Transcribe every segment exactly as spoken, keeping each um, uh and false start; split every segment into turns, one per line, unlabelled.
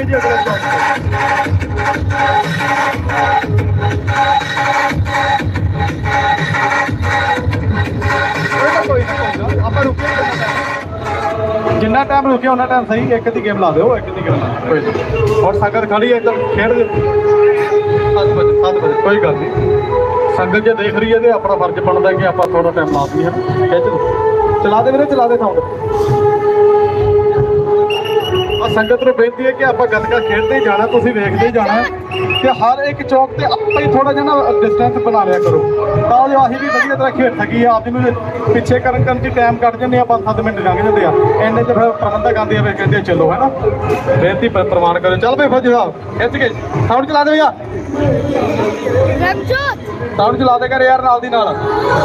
चलांगे जी अगले चौक कोई ना आप रुके जिन्ना टाइम रुके उन्ना टाइम सही एक दी गेम ला दो एक दी गेम ला कोई और संगत खड़ी है इधर खेड सात बजे सात बजे कोई गल नहीं संगत जो देख रही है तो अपना फर्ज बनता है कि आप थोड़ा टाइम ला दी है खिच चला दे मेरे चला दे साउंड और संगत को बेनती है कि आप गतका खेडते ही जाना तुम वेखते ही जाना तो हर एक चौक से आप ही थोड़ा जहा ना डिस्टेंस बना लिया करो तो जो अं भी वधिया तरह खेड सकी आप पिछे कर टाइम कट जाने पाँच सत्त मिनट लंघ जाते हैं इन्ने च फिर प्रबंधक आते हैं कहते चलो है ना बेनती प्रमाण करो चल भाई फौजी साहब खिच के साउंड चला दे भैया साउंड चला दे कर यार नाल दी नाल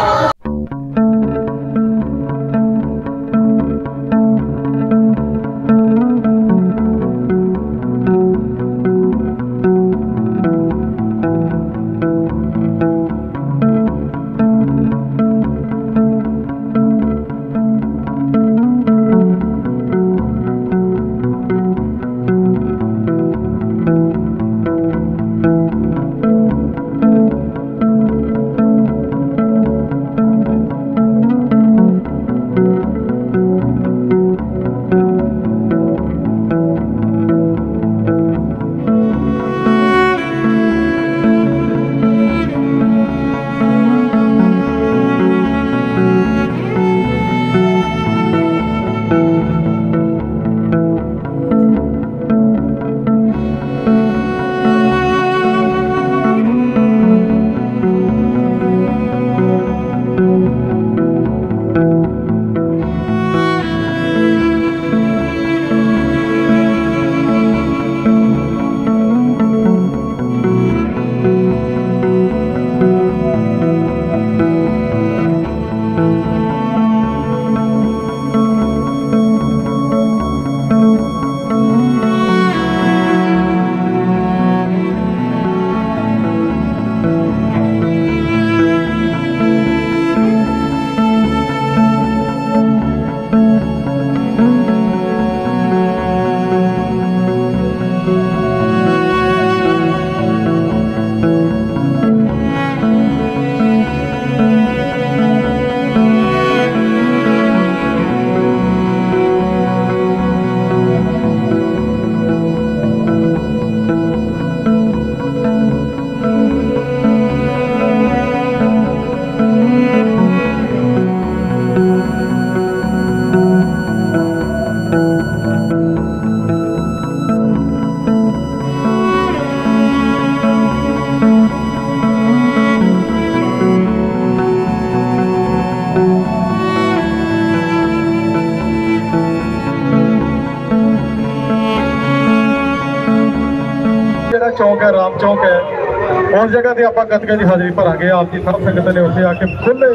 चौक है राम चौक है उस जगह से आप गतके की हाजिरी भरांगे आप जी सब संगत ने उत्थे आके खुले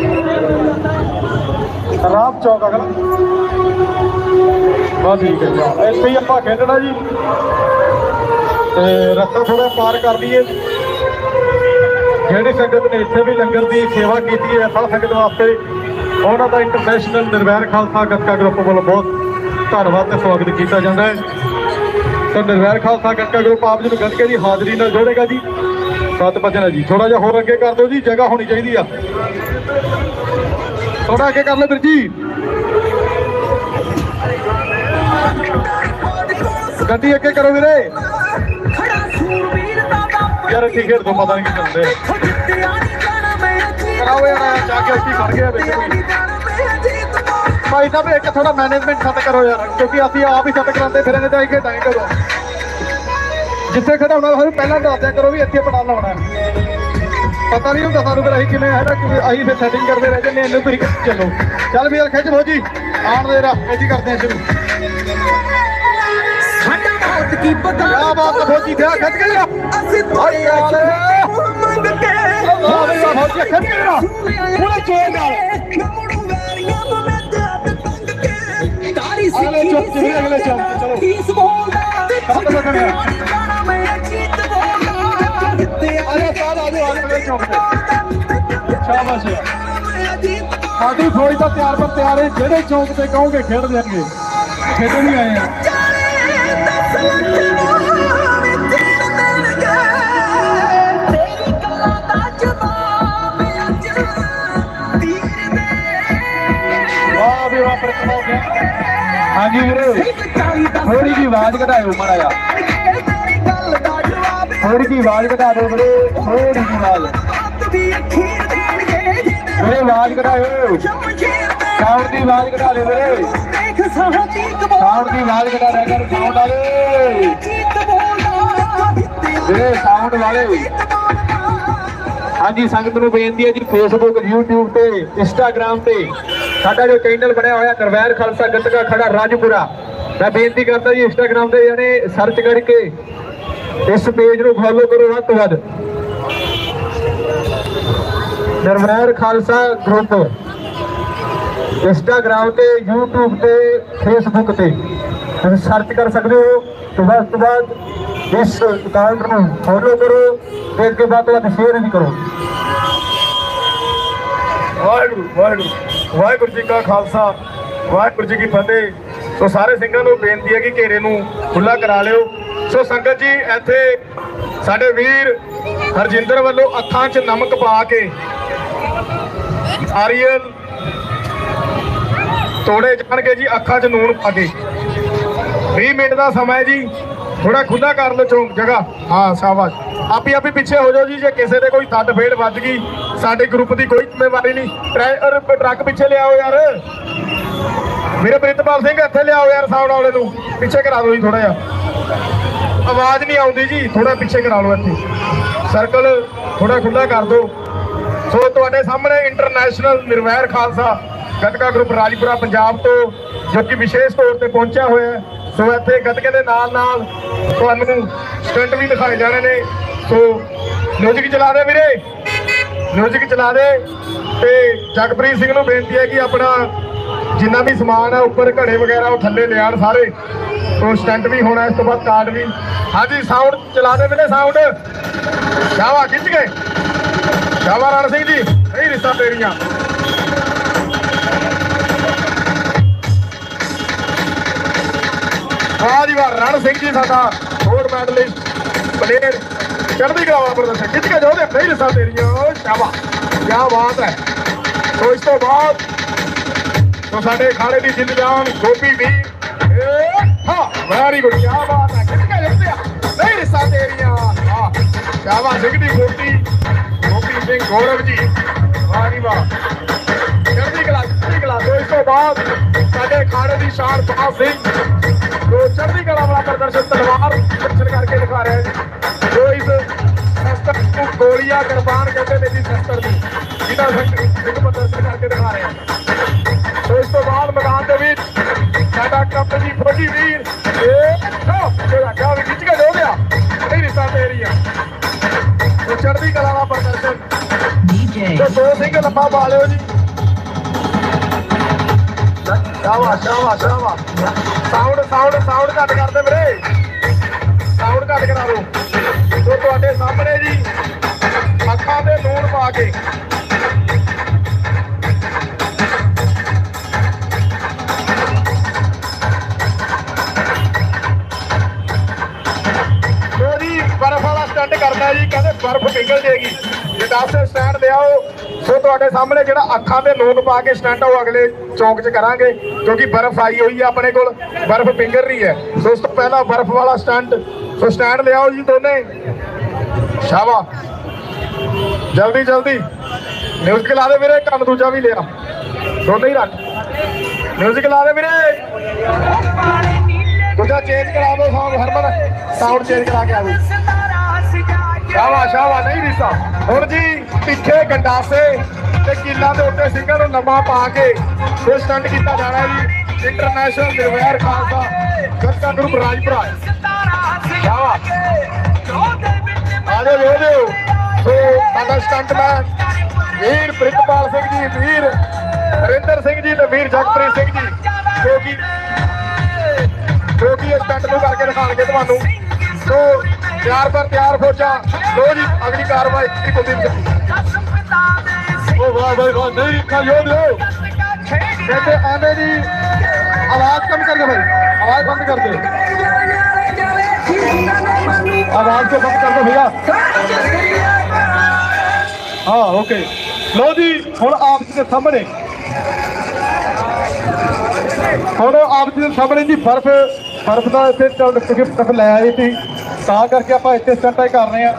राम चौक अगला बस ठीक है जी इत्थे ही आप खेडना जी रस्ता थोड़ा पार कर लीए जिहड़ी संगत ने इत्थे भी लंगर की सेवा की है सब संगत वास्ते उन्हों का इंटरनेशनल निर्वैर खालसा गतका ग्रुप वालों बहुत धन्यवाद ते स्वागत किया जाता है। तो निर्वैर खालसा गतका ग्रुप आप जी गतके की हाजिरी न जोड़ेगा जी सत बजना जी थोड़ा जिहा होर अगे कर दो जी जगह होनी चाहिए थोड़ा अगे कर लो फिर जी गड्डी अगे करो वीरे यार इतनी खेड तो पता नहीं चलते कराओ यार जाके अस्सी खड़ गया भाई साहब एक थोड़ा मैनेजमेंट सैट करो यार क्योंकि अभी आप ही सैट कराते फिर तो अं खेडांगे करो जिथे खड़ाना सानू पहला दस दिया करो भी इतने पटा लाना पता नहीं होंगे सानू फिर अं कि है ना अं फिर सैटिंग करते रह जाने इन्हें तुम चलो चल भी यार खिच लो जी आन दे रहा जी करते हैं शुरू क्या बात है फौजी क्या खिच गया अगले चौक चलिए अगले चौक चलो अरे साल आजू अगले चौक पे शाबाश साड़ी फौज का तैयार पर तैयार है जेड़े चौक पे कहोगे खेड देंगे खेडे नहीं आए हैं हाँ जी वीरे थोड़ी जी आवाज घटाओ माड़ा जा थोड़ी जी आवाज घटा दो वीरे थोड़ी जी आवाज वीरे आवाज घटाओ साउंड की आवाज घटा दो वीरे साउंड की आवाज घटा दिया कर साउंड वाले वीरे साउंड वाले हाँ जी संगत नूं बेनती है जी फेसबुक यूट्यूब ते इंस्टाग्राम ते साडा जो चैनल बनया होया निर्वैर खालसा गतका खड़ा राजपुरा मैं बेनती करता जी इंस्टाग्राम ते यानी सर्च करके इस पेज नूं फॉलो करो वध तो वध निर्वैर खालसा ग्रुप इंस्टाग्राम ते यूट्यूब ते फेसबुक ते सर्च कर सकते हो तो वध तो वध इस अकाउंट नूं फॉलो करो ते अगे वध तो वध शेयर भी करो। वाहिगुरू वाहिगुरू वाहिगुरू जी का खालसा वाहिगुरू जी की फतेह। सो सारे ਸਿੰਘਾਂ ਨੂੰ ਬੇਨਤੀ है कि घेरे ਨੂੰ खुला करा लियो। सो संगत जी ਇੱਥੇ ਸਾਡੇ ਵੀਰ ਹਰਜਿੰਦਰ ਵੱਲੋਂ ਅੱਖਾਂ 'ਚ ਨਮਕ ਪਾ ਕੇ ਆਰੀਅਲ ਤੋੜੇ ਜਾਣਗੇ ਜੀ ਅੱਖਾਂ 'ਚ ਨੂਣ ਪਾ ਕੇ बीस मिनट का समय जी थोड़ा खुला कर लो चौंक जगह हाँ शाबाश आपी आपी पीछे हो जाओ जी जे किसी ने कोई तट फेड़ बज गई साडे ग्रुप की कोई जिम्मेवारी नहीं ट्रक पीछे लियाओ यार मेरे प्रितपाल सिंह इत्थे लियाओ यार साउंड वाले नूं पीछे करा दो जी थोड़ा जिहा आवाज़ नहीं आउंदी जी थोड़ा पीछे करा लो इत्थे सर्कल थोड़ा खुला कर दो। सो तुहाडे सामने इंटरनेशनल निर्वैर खालसा गतका ग्रुप राजपुरा पंजाब तो जो कि विशेष तौर पर पहुंचा हुआ है। सो इत्थे गतके दे नाल नाल तुहानूं स्टंट भी दिखाए जाने ने। सो म्यूजिक चला दे वीरे म्यूजिक चला दे ते जगप्रीत सिंह नूं बेनती है कि अपना जिन्ना भी समान है उपर घड़े वगैरह वो थल्ले ले आण सारे। तो स्टंट भी होना इस तो बाद कार्ड भी हाँ जी साउंड चला दे वीरे साउंड शावा खिंच गए शावा रण सिंह जी नहीं रिश्ता तेरियां वाह जी वाह रण सिंह जी साडा गोल्ड मैडलिस्ट प्लेयर चढ़ती कला वाला प्रदर्शन खिंच के जाओ नहीं रिश्ता तेरियां शाबाश क्या बात है। तो इस तो बाद तो साडे खाड़े की जिंद जान गोपी भी हाँ वेरी गुड क्या बात है खिंच के जाओ नहीं रिश्ता तेरियां वाह शाबाश सिंह दी गोपी गोपी सिंह गौरव जी वाह जी वाह चढ़ती कला चढ़ती कला। तो इस तो बाद साडे खाड़े की शान बाज सिंह जो चढ़ती कला वाला प्रदर्शन तलवार प्रदर्शन करके दिखा रहे हैं जो इस शस्त्र को गोलियां कुर्बान कहते हैं जी शस्त्र को जिन्हें सिंह प्रदर्शन करके दिखा रहे हैं। तो इस तो बाद मैदान के बीच साडा कैप्टन जी फौजी वीर क्या भी खिंच के जो गया नहीं रिश्ता तेरियां तो चढ़ती कला वाला प्रदर्शन तो दो सिंह लंबा पा लो जी शाबाश शाबाश शाबाश साउंड साउंड साउंड घट कर दे मेरे साउंड घट करा लो। तो तुहाडे सामने जी अखां ते लूण पा के तो जी बर्फ वाला स्टंट करना जी कहते बर्फ पिघल जाएगी जे दस स्टैंड ले आओ। सो तुहाडे सामने जिहड़ा अखां ते लूण पा के स्टंट वो अगले चौक च करांगे क्योंकि बर्फ आई हुई है अपने को बर्फ पिघल रही है। सो उस तो पहला बर्फ वाला स्टंट सो स्टैंड ले आओ जी दोने शाबाश जल्दी जल्दी म्यूजिक ला दे वीरे कम दूजा भी लिया दोनों ही रख म्यूजिक ला दे वीरे दूजा चेंज करा दो साउंड हरमन साउंड चेंज करा के आ गई शाबाश शाबाश नहीं रिश्ता हुण जी पिछे गंडासे ते किला दे उत्ते सिंघां नूं लम्मा पा के फिर स्टंट किया जाना जी इंटरनेशनल निर्वैर खालसा गतका ग्रुप राजपुरा शाबाश आजो जो जो सो साडा स्टंटमैन वीर प्रितपाल सिंह जी वीर हरिंदर सिंह जी ते वीर जगप्रीत सिंह जी जो कि जो कि इस स्टंट नूं करके दिखाणगे तुहानूं। तो तैयार पर तैयार फौजा लो जी अगली कार्रवाई कुलदीप सिंह ओ वाह भाई वाह नहीं लिखा यो लो कहते एमे जी आवाज कम कर दे भाई आवाज बंद कर दे आवाज को बंद कर दो भैया। हाँ ओके लो जी हुण आप जी के सामने हुण आप जी के सामने जी बर्फ बर्फ का इतने क्योंकि बर्फ लै आई थी तां करके आप इतने स्टंट कर रहे हैं।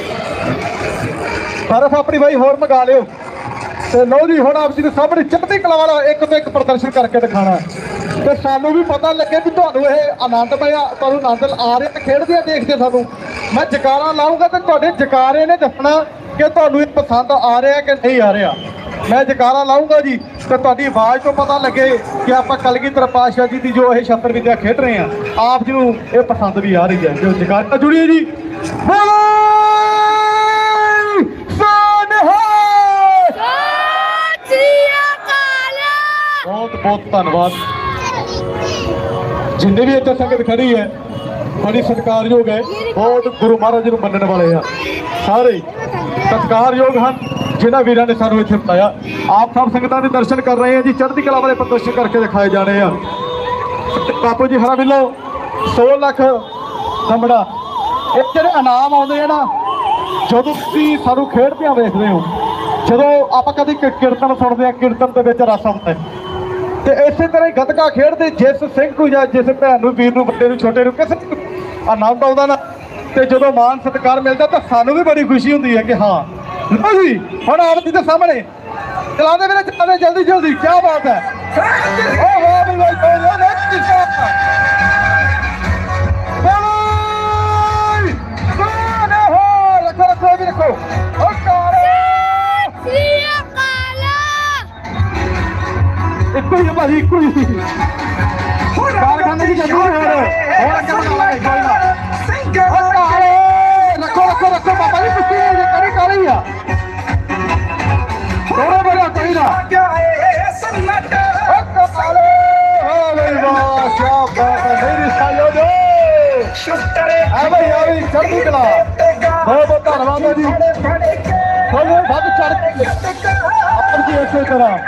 बर्फ अपनी भाई होर मंगा लियो तो लो जी हुण आप जी के सामने चढ़ती कला वाला एक तो एक प्रदर्शन करके दिखाना तो सानू भी पता लगे भी तुहानू यह आनंदमय तुहानू आनंद आ रहा खेडदे देखते सानू। मैं जकारा लाऊंगा तो तुहाडे जकारे ने दसना कि तुहानू पसंद आ रहा कि नहीं आ रहा। मैं जकारा लाऊंगा जी तो तुहाडी आवाज़ तो पता लगे कि आप कलगीधर पातशाह जी की जो ये शस्त्र विद्या खेड रहे हैं आप जी ये पसंद भी आ रही है। जो जकारा जुड़िए जी बहुत बहुत धन्यवाद जिन्हें भी इतने संगत खड़ी है बड़ी सत्कारयोग है बहुत गुरु महाराज जी मनने वाले हैं सारे सत्कारयोग हैं जिन्होंने वीर ने सानू इतने बताया। आप सब संगतां दे दर्शन कर रहे हैं जी चढ़ती कला वाले प्रदर्शन करके दिखाए जा रहे हैं। बापू जी हरा मिलो सौ लख दमड़ा एक जो इनाम आते हैं ना जो तुम सानू खेडदियां वेखदे हो जो आप कभी कीर्तन सुनते हैं कीर्तन के रस आता है तो इस तरह ही गतका खेडते जिस सिंह को या जिस भैन वीर बड़े छोटे किसी आनंद आता ना तो जो मान सत्कार मिलता तो सानू भी बड़ी खुशी होती है कि हाँ लो जी हम आप जी के सामने चलाते मेरे चलाते जल्दी जल्दी क्या बात है। रखो रखो भी रखो इको ही भाजी इको ही कारखाने की जरूर हो रहे रखो रखो रखो बाबा जी कुछ नहीं करी कर रही है थोड़ा बड़ा कोई ना क्या बात है मेरी सालो दो भाई भाई चढ़ती कला बहुत बहुत धन्यवाद है जी थोड़े बहुत चढ़ अपन जी इसे तरह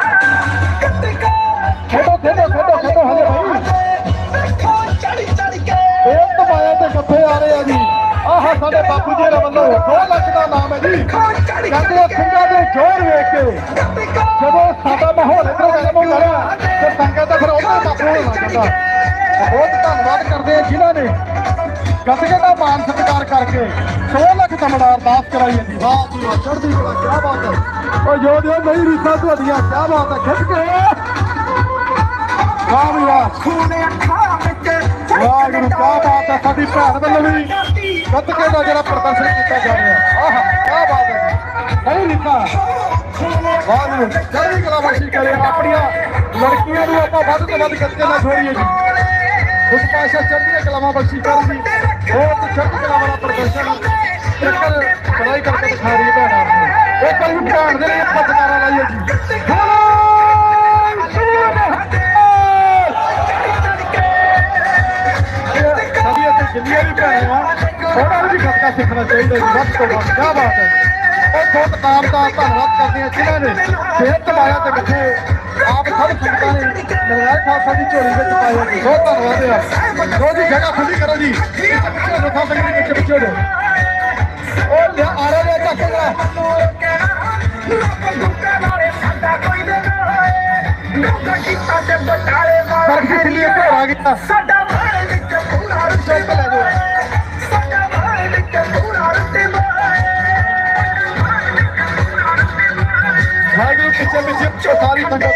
खेडो खेडो खेडो खेडो हले भाई एक तो माया ते कथे आ रहे हैं जी आह साडे बापू जी वालों दो लख का नाम है जी कहते सिंघां दे जोर वेख के जदों साडा माहौल इधर गरम हो गया तो संगत फिर उधर बापू होना चाहता। बहुत धन्यवाद करते हैं जिन्होंने गतके का मान सत्कार करके सौ लख दमड़ा अरदास कराई है जी। वाह जी वाह चढ़दी कला क्या बात है और जो जो नहीं रीसा तुहाडियां क्या बात है खिच के वाह भी वाह वाह गुरु क्या बात है साडी भैन वालों भी गतके का जरा प्रदर्शन किया जा रहा है आह क्या बात है नहीं रीसा वाह गुरु चढ़दी कला बख्शी करे अपनियां लड़कियां नूं आपां वध तो वध गतके ना छोड़िए जी उस पाशा चढ़दी कलावां बख्शी कर जी बहुत चढ़दी कला वाला प्रदर्शन चक्कर चढ़ाई करके दिखा रही है भैन एक बार भैन दे लिए पत्रकारा लाइए जी जिन्नियां भी भैन थोड़ा भी गतका सीखना चाहिए वध तो वध क्या बात है और बहुत नाम का धन्यवाद करते हैं जिन्होंने सेहत माया के बच्चे आप सब संगतां ने नरवाए खालसा की झोली में पाए बहुत धन्यवाद है। दो जी जगह खुली करो जी रखा संगत के पिछे हो और आ रहे हैं चक्कर बर्फ के लिए आ गया पीछे पीछे सारी संगत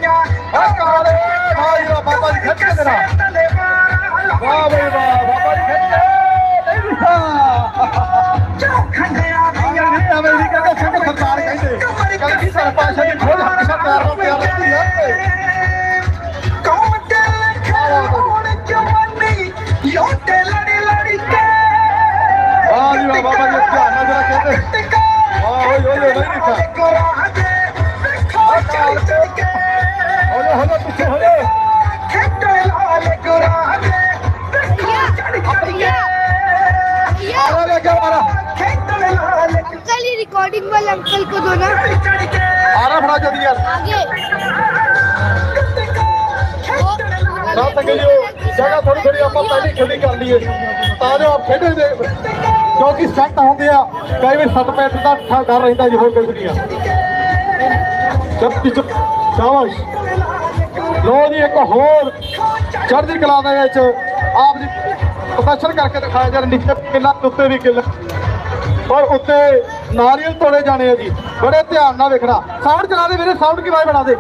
बाबा जी खच के देना वाह भाई वाह बाबा जी अमेरिका का संग सरकार कहते कल की सरपाशा की खोज हमेशा तैयार हो तैयार रहती है वाह जी वाह बाबा जी क्या नजरा कहते वाह ओए ओए नहीं दिखा होले होले पीछे होले
अंकल ये रिकॉर्डिंग वाले अंकल को दो ना
आ रहा बड़ा जल्दी यार
आगे
साथ संग लियो जगह थोड़ी थोड़ी आप पहले खड़ी कर लिए ताकि आप खेडे दे क्योंकि सट होंगे कई बार सट पैट का डर रहता जी, होर कुछ नहीं है। शाबाश। लो जी एक होर चढ़ती कला दे विच आप जी प्रदर्शन करके दिखाया जा, नीचे किला उत्ते भी किला और उत्ते नारियल तोड़े जाने हैं जी, बड़े ध्यान ना देखना। साउंड चला दे मेरे, साउंड की आवाज बढ़ा दे।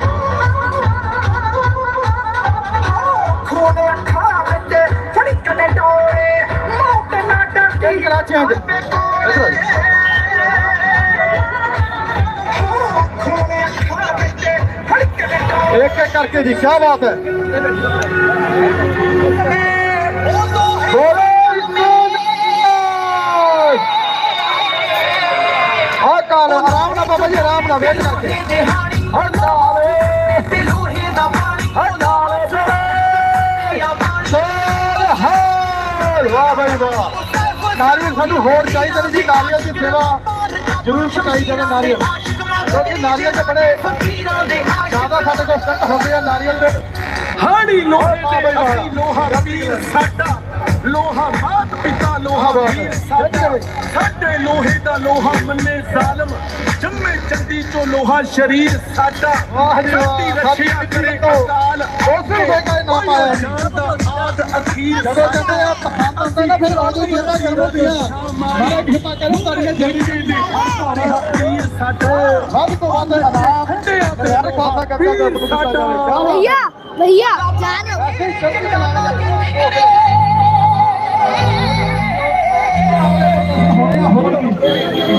एक एक करके जी, क्या बात है। आराम ना बाबा जी, आराम ना वेट करके। वाह भाई वाह, नारियल सानू होर चाहिए जी, नारियल की सेवा जरूर छकाई जाए नारियल, क्योंकि नारियल के बड़े ज्यादा साडे कोल स्टंट होंगे हैं नारियल के।
हाड़ी लोहे दे असली लोहा वीर साडा, लोहा मात पिता लोहा वीर साडा, साडे लोहे दा लोहा मन्ने जालम, जम्मे चंदी चो लोहा शरीर साडा।
वाह जी वाह,
रशिया करे अकाल
उसे बेका ना पाया
आद अखीर
जब कहते हैं पसंद आता ना फिर आगे सेवा कर दिया मारा कृपा करो करके जल्दी जल्दी
वीर साडा।
सब तो बात है आराम यार, खाता करता करता
भैया भैया जानो
हो